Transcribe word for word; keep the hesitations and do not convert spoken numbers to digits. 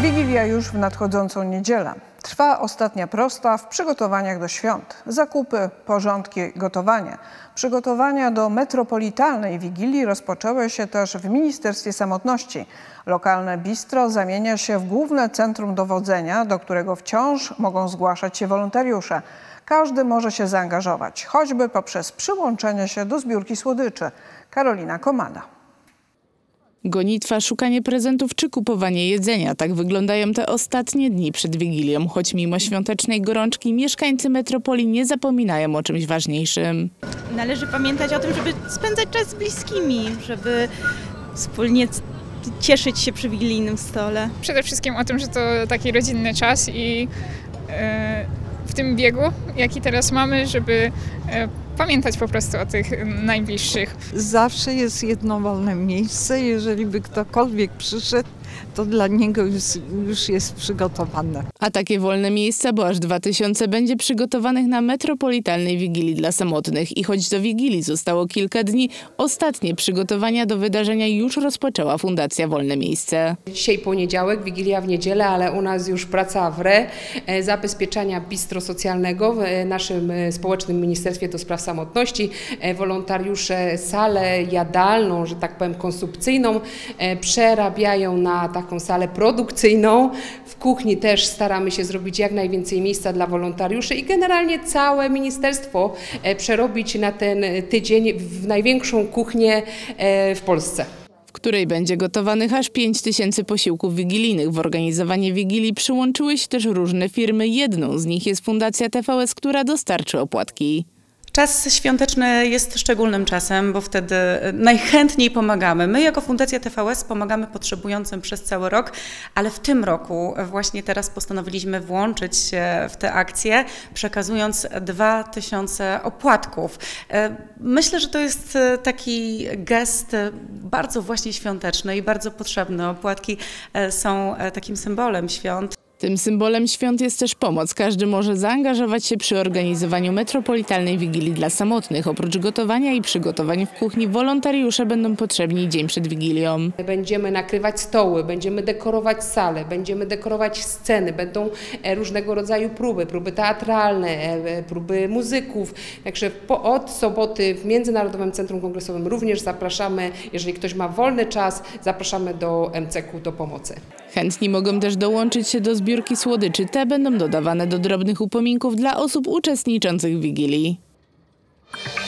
Wigilia już w nadchodzącą niedzielę. Trwa ostatnia prosta w przygotowaniach do świąt. Zakupy, porządki, gotowanie. Przygotowania do metropolitalnej Wigilii rozpoczęły się też w Ministerstwie Samotności. Lokalne bistro zamienia się w główne centrum dowodzenia, do którego wciąż mogą zgłaszać się wolontariusze. Każdy może się zaangażować, choćby poprzez przyłączenie się do zbiórki słodyczy. Karolina Komada. Gonitwa, szukanie prezentów czy kupowanie jedzenia. Tak wyglądają te ostatnie dni przed Wigilią. Choć mimo świątecznej gorączki mieszkańcy metropolii nie zapominają o czymś ważniejszym. Należy pamiętać o tym, żeby spędzać czas z bliskimi, żeby wspólnie cieszyć się przy wigilijnym stole. Przede wszystkim o tym, że to taki rodzinny czas i yy, w tym biegu, jaki teraz mamy, żeby yy, pamiętać po prostu o tych najbliższych. Zawsze jest jedno wolne miejsce. Jeżeli by ktokolwiek przyszedł, to dla niego już, już jest przygotowane. A takie wolne miejsca, bo aż dwa tysiące będzie przygotowanych na metropolitalnej Wigilii dla samotnych. I choć do Wigilii zostało kilka dni, ostatnie przygotowania do wydarzenia już rozpoczęła Fundacja Wolne Miejsce. Dzisiaj poniedziałek, Wigilia w niedzielę, ale u nas już praca w re zabezpieczania bistro socjalnego w naszym społecznym Ministerstwie do Spraw Samotności. Wolontariusze salę jadalną, że tak powiem konsumpcyjną, przerabiają na taką salę produkcyjną. W kuchni też staramy się zrobić jak najwięcej miejsca dla wolontariuszy i generalnie całe ministerstwo przerobić na ten tydzień w największą kuchnię w Polsce, w której będzie gotowanych aż pięć tysięcy posiłków wigilijnych. W organizowanie Wigilii przyłączyły się też różne firmy. Jedną z nich jest Fundacja T V S, która dostarczy opłatki. Czas świąteczny jest szczególnym czasem, bo wtedy najchętniej pomagamy. My jako Fundacja T V S pomagamy potrzebującym przez cały rok, ale w tym roku właśnie teraz postanowiliśmy włączyć się w tę akcję, przekazując dwa tysiące opłatków. Myślę, że to jest taki gest bardzo właśnie świąteczny i bardzo potrzebny. Opłatki są takim symbolem świąt. Tym symbolem świąt jest też pomoc. Każdy może zaangażować się przy organizowaniu metropolitalnej Wigilii dla samotnych. Oprócz gotowania i przygotowań w kuchni wolontariusze będą potrzebni dzień przed Wigilią. Będziemy nakrywać stoły, będziemy dekorować salę, będziemy dekorować sceny, będą różnego rodzaju próby, próby teatralne, próby muzyków. Także po, od soboty w Międzynarodowym Centrum Kongresowym również zapraszamy, jeżeli ktoś ma wolny czas, zapraszamy do M C K do pomocy. Chętni mogą też dołączyć się do zbiórki słodyczy. Te będą dodawane do drobnych upominków dla osób uczestniczących w Wigilii.